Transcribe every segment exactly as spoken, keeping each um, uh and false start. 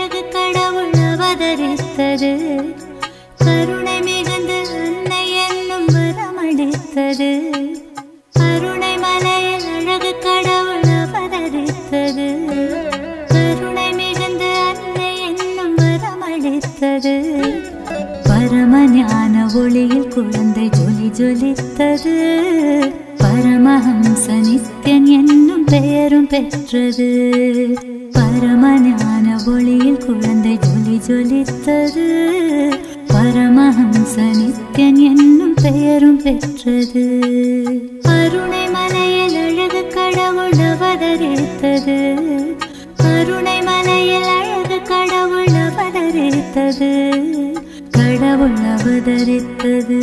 அழகு கடவுள் அவதரித்தது. கருணை மிகுந்த அன்னை என்னும் வரமளித்தது. கருணை மலையில் அழகு கடவுள் அவதரித்தது. கருணை மிகுந்த அன்னை என்னும் வரமளித்தது. பரமஞான ஒளியில் குழந்தை ஜொலி ஜொலித்தது. பரமஹம்ச நித்யன் என்னும் பெயரும் பெற்றது. பரமஞான ஒளியில் குழந்தை ஜொலி ஜொலித்தது. பரமஹம்ச நித்யன் என்னும் பெயரும் பெற்றது. கருணை மலையில் அழகு கடவுள் அவதரித்தது. கருணை மலையில் அழகு கடவுள் அவதரித்தது. கடவுள் அவதரித்தது.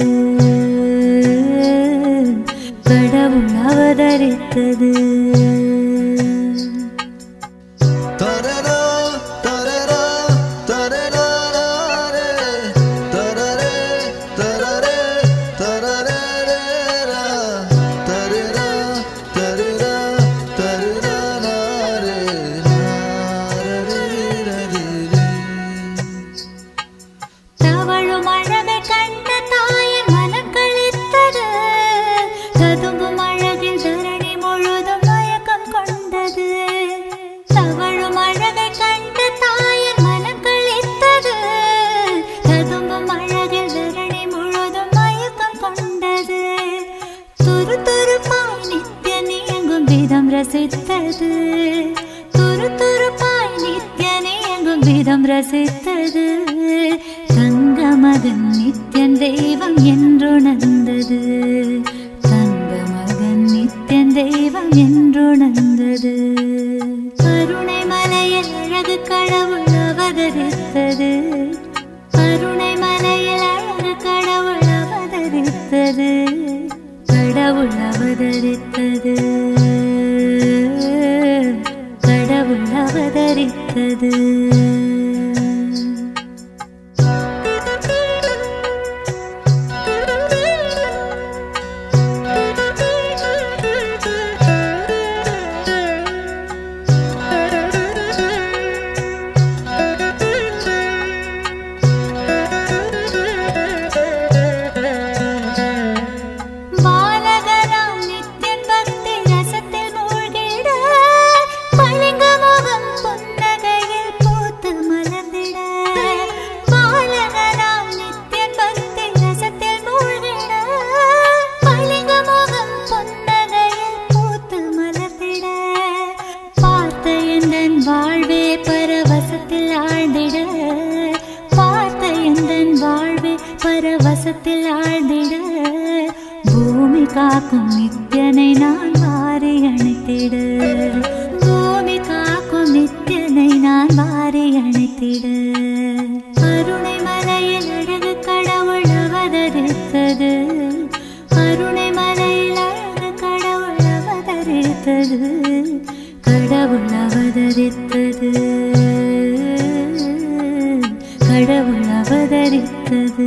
கடவுள் அவதரித்தது. ரசித்தது. துரு துருப்பாய் நித்யன் எங்கும் விதம் ரசித்தது. தங்க மகன் நித்யன் தெய்வம் என்றுணர்ந்தது. தங்க மகன் நித்யன் தெய்வம் என்றுணர்ந்தது. கருணை மலையில் அழகு கடவுள் அவதரித்தது. கருணை மலையில் அழகு கடவுள் அவதரித்தது. கடவுள் அவதரித்தது. கடவுள் அவதரித்தது. பரவசத்தில் ஆழ்ந்திட பூமி காக்கும் நித்யனை நான் வாரி அணைத்திட. பூமி காக்கும் நித்யனை நான் வாரி அணைத்திட. கருணை மலையில் அழகு கடவுள் அவதரித்தது. கருணை மலையில் அழகு கடவுள் அவதரித்தது. கடவுள் அவதரித்தது. கடவுள் அவதரித்தது.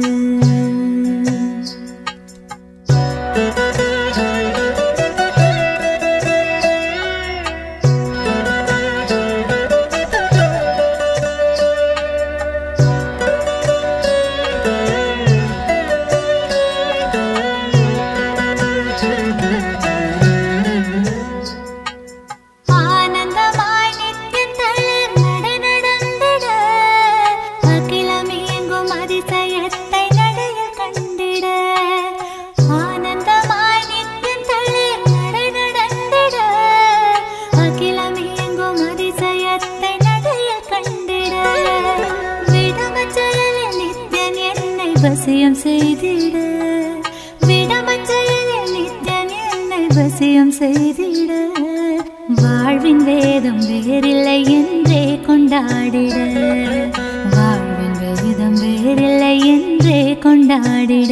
வசியம் செய்திட விடமஞ்சலில் நித்யன் என்னை வசியம் செய்திட. வாழ்வின் வேதம் வேறில்லை என்றே கொண்டாடிட. வாழ்வின் வேதம் வேறில்லை என்றே கொண்டாடிட.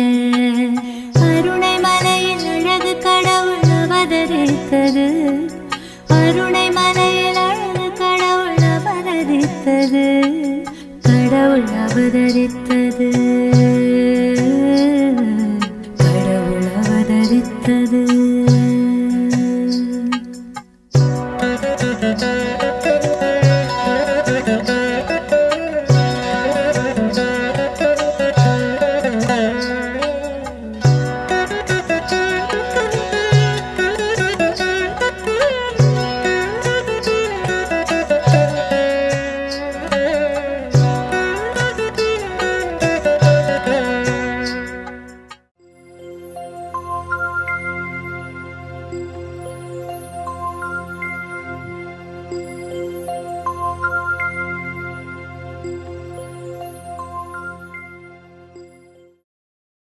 கருணை மலையில் அழகு கடவுள் அவதரித்தது. கருணை